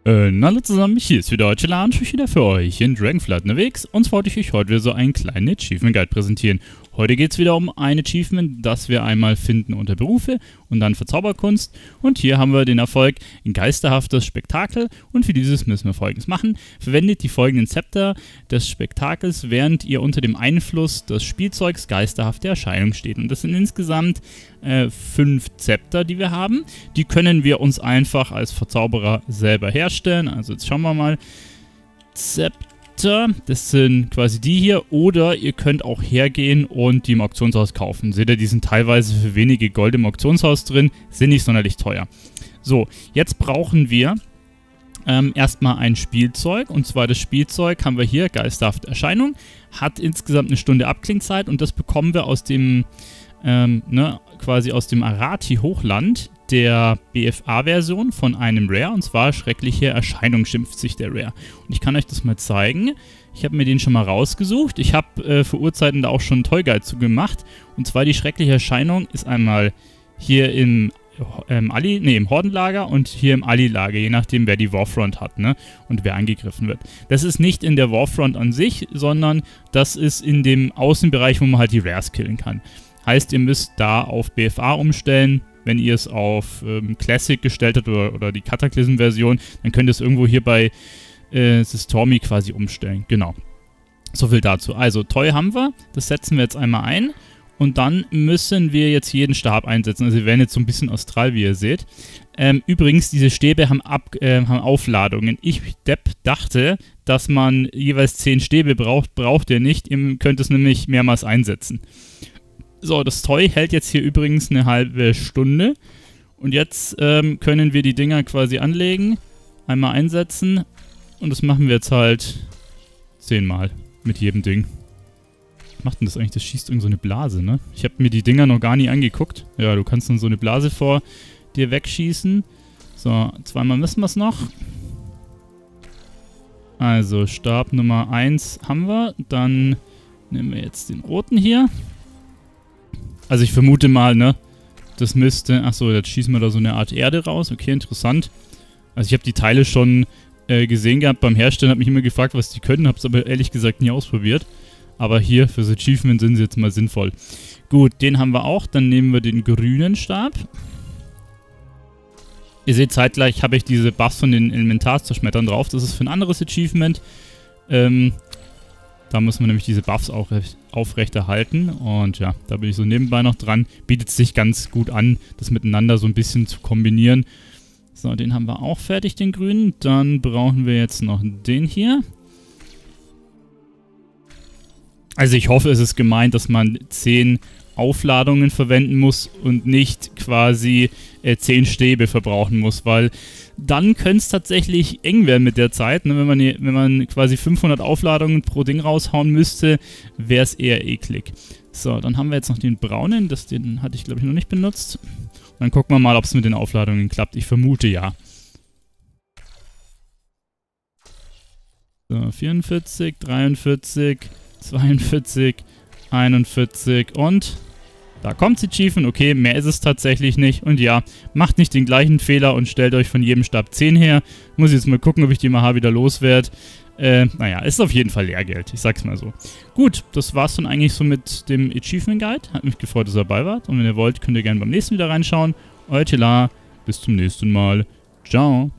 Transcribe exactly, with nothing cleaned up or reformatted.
Äh, hallo zusammen, hier ist wieder Eucela und ich bin wieder für euch in Dragonflight unterwegs und wollte ich euch heute wieder so einen kleinen Achievement Guide präsentieren. Heute geht es wieder um ein Achievement, das wir einmal finden unter Berufe und dann für Zauberkunst. Und hier haben wir den Erfolg in geisterhaftes Spektakel und für dieses müssen wir Folgendes machen. Verwendet die folgenden Zepter des Spektakels, während ihr unter dem Einfluss des Spielzeugs geisterhafte Erscheinung steht. Und das sind insgesamt äh, fünf Zepter, die wir haben. Die können wir uns einfach als Verzauberer selber herstellen. Also jetzt schauen wir mal. Zepter. Das sind quasi die hier, oder ihr könnt auch hergehen und die im Auktionshaus kaufen. Seht ihr, die sind teilweise für wenige Gold im Auktionshaus drin, sind nicht sonderlich teuer. So, jetzt brauchen wir ähm, erstmal ein Spielzeug, und zwar das Spielzeug haben wir hier, geisterhafte Erscheinung, hat insgesamt eine Stunde Abklingzeit und das bekommen wir aus dem, ähm, ne, quasi aus dem Arati-Hochland, der B F A-Version von einem Rare, und zwar schreckliche Erscheinung schimpft sich der Rare. Und ich kann euch das mal zeigen. Ich habe mir den schon mal rausgesucht. Ich habe äh, für Urzeiten da auch schon einen Toy-Guide zu gemacht. Und zwar die schreckliche Erscheinung ist einmal hier im, ähm, Ali, nee, im Hordenlager und hier im Ali-Lager, je nachdem wer die Warfront hat, ne, und wer angegriffen wird. Das ist nicht in der Warfront an sich, sondern das ist in dem Außenbereich, wo man halt die Rares killen kann. Heißt, ihr müsst da auf B F A umstellen. Wenn ihr es auf ähm, Classic gestellt habt oder, oder die Cataclysm-Version, dann könnt ihr es irgendwo hier bei äh, Stormy quasi umstellen. Genau. So viel dazu. Also, Toy haben wir. Das setzen wir jetzt einmal ein. Und dann müssen wir jetzt jeden Stab einsetzen. Also, wir werden jetzt so ein bisschen austral, wie ihr seht. Ähm, übrigens, diese Stäbe haben, Ab äh, haben Aufladungen. Ich, Depp, dachte, dass man jeweils zehn Stäbe braucht. Braucht ihr nicht. Ihr könnt es nämlich mehrmals einsetzen. So, das Toy hält jetzt hier übrigens eine halbe Stunde. Und jetzt ähm, können wir die Dinger quasi anlegen, einmal einsetzen. Und das machen wir jetzt halt zehnmal mit jedem Ding. Was macht denn das eigentlich? Das schießt irgend so eine Blase, ne? Ich habe mir die Dinger noch gar nie angeguckt. Ja, du kannst dann so eine Blase vor dir wegschießen. So, zweimal müssen wir es noch. Also, Stab Nummer eins haben wir. Dann nehmen wir jetzt den roten hier. Also ich vermute mal, ne, das müsste, achso, jetzt schießen wir da so eine Art Erde raus, okay, interessant. Also ich habe die Teile schon äh, gesehen gehabt beim Herstellen, habe mich immer gefragt, was die können, habe es aber ehrlich gesagt nie ausprobiert. Aber hier, fürs Achievement sind sie jetzt mal sinnvoll. Gut, den haben wir auch, dann nehmen wir den grünen Stab. Ihr seht, zeitgleich habe ich diese Buffs von den Elementarzerschmettern drauf, das ist für ein anderes Achievement. Ähm... Da muss man nämlich diese Buffs auch aufrechterhalten. Und ja, da bin ich so nebenbei noch dran. Bietet sich ganz gut an, das miteinander so ein bisschen zu kombinieren. So, den haben wir auch fertig, den grünen. Dann brauchen wir jetzt noch den hier. Also ich hoffe, es ist gemeint, dass man zehn Aufladungen verwenden muss und nicht quasi äh, zehn Stäbe verbrauchen muss, weil dann könnte es tatsächlich eng werden mit der Zeit. Ne? Wenn man, wenn man quasi fünfhundert Aufladungen pro Ding raushauen müsste, wäre es eher eklig. So, dann haben wir jetzt noch den braunen, das, den hatte ich glaube ich noch nicht benutzt. Und dann gucken wir mal, ob es mit den Aufladungen klappt. Ich vermute ja. So, vierundvierzig, dreiundvierzig, zweiundvierzig, einundvierzig und da kommt sie, Chiefen. Okay, mehr ist es tatsächlich nicht. Und ja, macht nicht den gleichen Fehler und stellt euch von jedem Stab zehn her. Muss ich jetzt mal gucken, ob ich die mal wieder loswerde. Äh, naja, ist auf jeden Fall Lehrgeld. Ich sag's mal so. Gut, das war's dann eigentlich so mit dem Achievement Guide. Hat mich gefreut, dass ihr dabei wart. Und wenn ihr wollt, könnt ihr gerne beim nächsten wieder reinschauen. Euer Tela, bis zum nächsten Mal. Ciao.